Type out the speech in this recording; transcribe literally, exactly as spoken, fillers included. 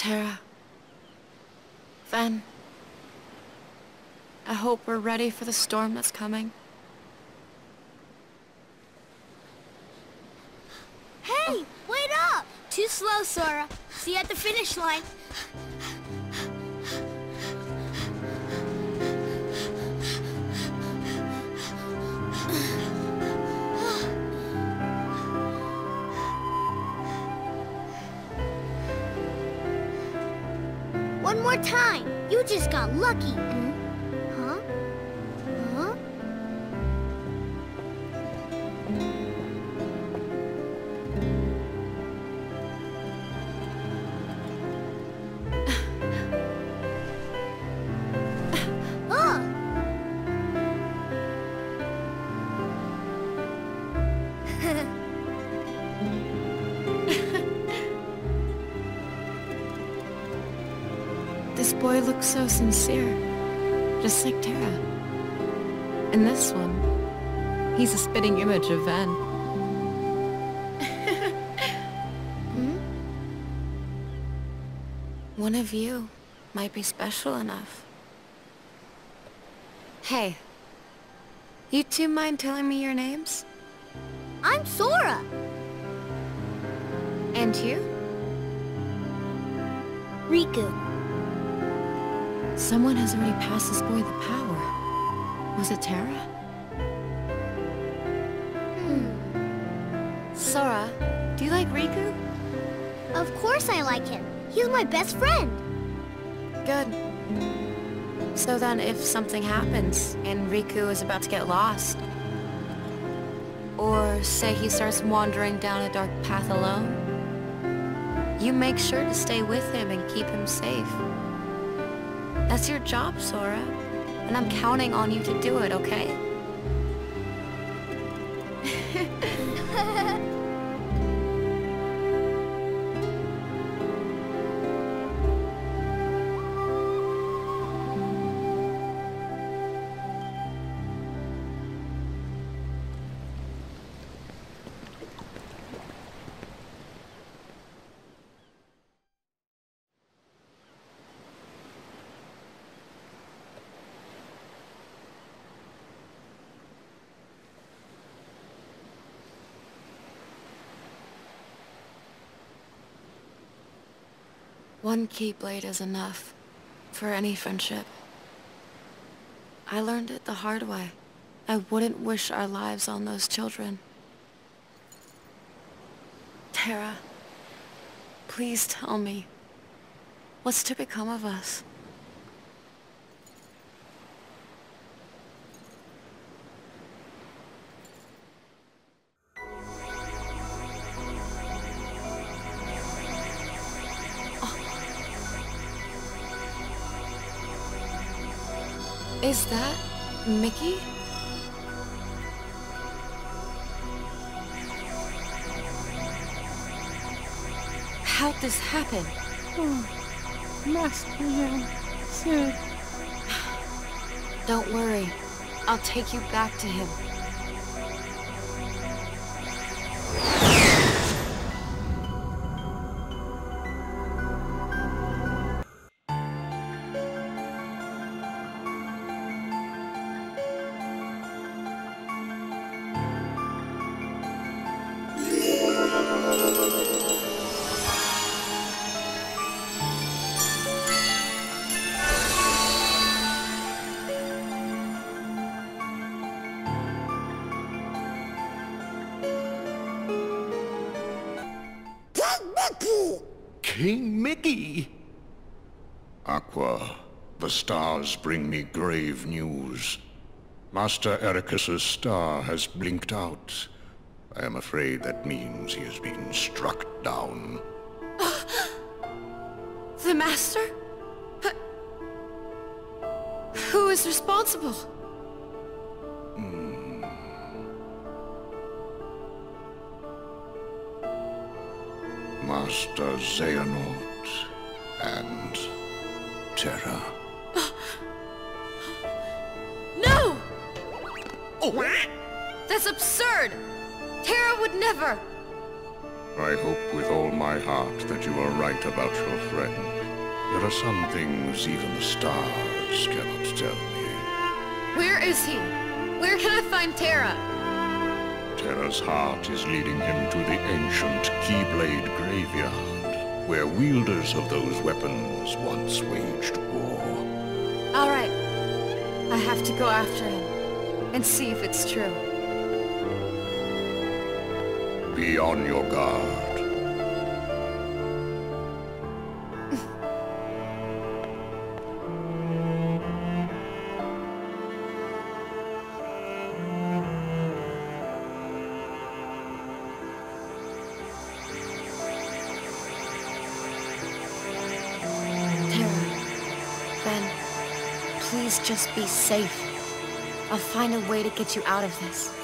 Terra. Ven. I hope we're ready for the storm that's coming. Hey, wait up! Too slow, Sora. See you at the finish line. One more time. You just got lucky. Hmm? Huh? Huh? Huh? This boy looks so sincere, just like Terra. And this one, he's a spitting image of Ven. Hmm? One of you might be special enough. Hey, you two mind telling me your names? I'm Sora. And you? Riku. Someone has already passed this boy the power. Was it Terra? Hmm. Sora, do you like Riku? Of course I like him. He's my best friend. Good. So then if something happens and Riku is about to get lost, or say he starts wandering down a dark path alone, you make sure to stay with him and keep him safe. That's your job, Sora, and I'm counting on you to do it, okay? One Keyblade is enough for any friendship. I learned it the hard way. I wouldn't wish our lives on those children. Terra, please tell me, what's to become of us? Is that Mickey? How'd this happen? Oh, must be um, sick. Don't worry. I'll take you back to him. King Mickey! Aqua, the stars bring me grave news. Master Eraqus's star has blinked out. I am afraid that means he has been struck down. The Master? But who is responsible? Hmm. Master Xehanort and Terra. No! Oh. That's absurd! Terra would never! I hope with all my heart that you are right about your friend. There are some things even the stars cannot tell me. Where is he? Where can I find Terra? Terra's heart is leading him to the ancient Keyblade Graveyard, where wielders of those weapons once waged war. All right. I have to go after him and see if it's true. Be on your guard. Please just be safe. I'll find a way to get you out of this.